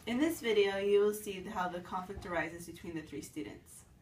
In this video, you will see how the conflict arises between the three students.